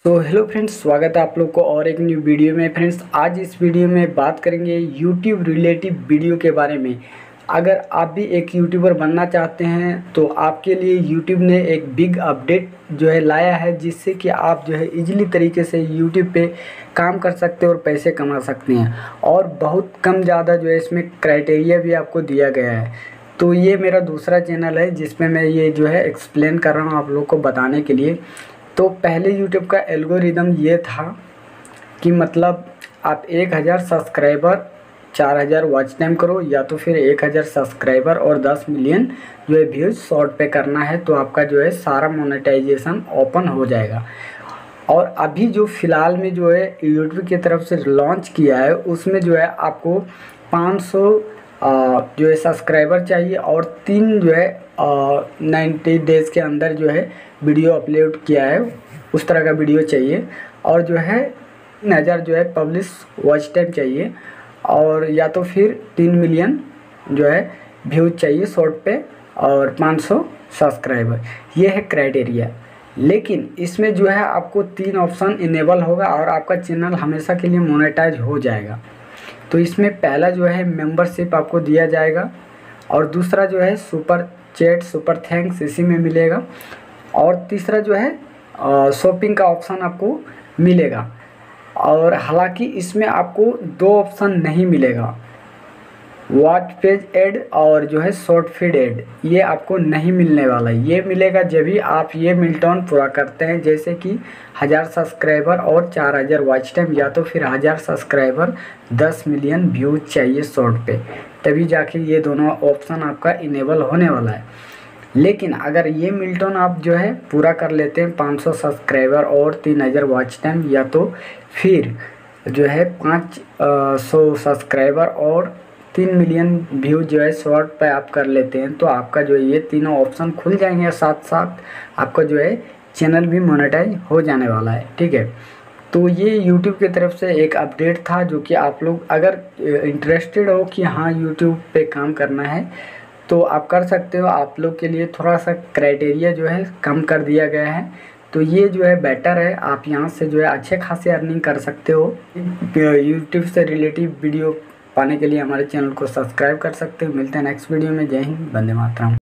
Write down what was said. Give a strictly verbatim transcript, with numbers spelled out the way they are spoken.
तो hello friends, स्वागत है आप लोग को और एक न्यू वीडियो में। फ्रेंड्स, आज इस वीडियो में बात करेंगे यूट्यूब रिलेटिव वीडियो के बारे में। अगर आप भी एक यूट्यूबर बनना चाहते हैं तो आपके लिए यूट्यूब ने एक बिग अपडेट जो है लाया है, जिससे कि आप जो है इजीली तरीके से यूट्यूब पे काम कर सकते हैं और पैसे कमा सकते हैं। और बहुत कम ज़्यादा जो है इसमें क्राइटेरिया भी आपको दिया गया है। तो ये मेरा दूसरा चैनल है जिसमें मैं ये जो है एक्सप्लेन कर रहा हूँ आप लोग को बताने के लिए। तो पहले यूट्यूब का एल्गोरिदम ये था कि मतलब आप एक हज़ार सब्सक्राइबर चार हज़ार वॉच टाइम करो, या तो फिर एक हज़ार सब्सक्राइबर और दस मिलियन जो है व्यूज़ शॉर्ट पे करना है, तो आपका जो है सारा मोनेटाइजेशन ओपन हो जाएगा। और अभी जो फ़िलहाल में जो है यूट्यूब की तरफ से लॉन्च किया है, उसमें जो है आपको पाँच सौ जो है सब्सक्राइबर चाहिए और तीन जो है नाइन्टी डेज़ के अंदर जो है वीडियो अपलोड किया है उस तरह का वीडियो चाहिए, और जो है तीन हज़ार जो है पब्लिश वॉच टाइम चाहिए, और या तो फिर तीन मिलियन जो है व्यूज चाहिए शॉर्ट पे, और पाँच सौ सब्सक्राइबर। ये है क्राइटेरिया। लेकिन इसमें जो है आपको तीन ऑप्शन इनेबल होगा और आपका चैनल हमेशा के लिए मोनेटाइज हो जाएगा। तो इसमें पहला जो है मेंबरशिप आपको दिया जाएगा, और दूसरा जो है सुपर चैट सुपर थैंक्स इसी में मिलेगा, और तीसरा जो है शॉपिंग का ऑप्शन आपको मिलेगा। और हालांकि इसमें आपको दो ऑप्शन नहीं मिलेगा, वॉच पेज ऐड और जो है शॉर्ट फीड ऐड, ये आपको नहीं मिलने वाला है। ये मिलेगा जब भी आप ये मिल्टन पूरा करते हैं, जैसे कि हज़ार सब्सक्राइबर और चार हज़ार वॉच टाइम, या तो फिर हज़ार सब्सक्राइबर दस मिलियन व्यूज चाहिए शॉर्ट पे, तभी जाके ये दोनों ऑप्शन आपका इनेबल होने वाला है। लेकिन अगर ये मिल्टन आप जो है पूरा कर लेते हैं पाँच सौ सब्सक्राइबर और तीन हज़ार वॉच टाइम, या तो फिर जो है पाँच सौ सब्सक्राइबर और तीन मिलियन व्यू जो है शॉर्ट पे आप कर लेते हैं, तो आपका जो है ये तीनों ऑप्शन खुल जाएंगे, साथ साथ आपका जो है चैनल भी मोनेटाइज हो जाने वाला है। ठीक है, तो ये यूट्यूब की तरफ से एक अपडेट था, जो कि आप लोग अगर इंटरेस्टेड हो कि हाँ यूट्यूब पे काम करना है तो आप कर सकते हो। आप लोग के लिए थोड़ा सा क्राइटेरिया जो है कम कर दिया गया है, तो ये जो है बेटर है। आप यहाँ से जो है अच्छे खासे अर्निंग कर सकते हो। यूट्यूब से रिलेटिव वीडियो पाने के लिए हमारे चैनल को सब्सक्राइब कर सकते हो। मिलते हैं नेक्स्ट वीडियो में। जय हिंद, वंदे मातरम।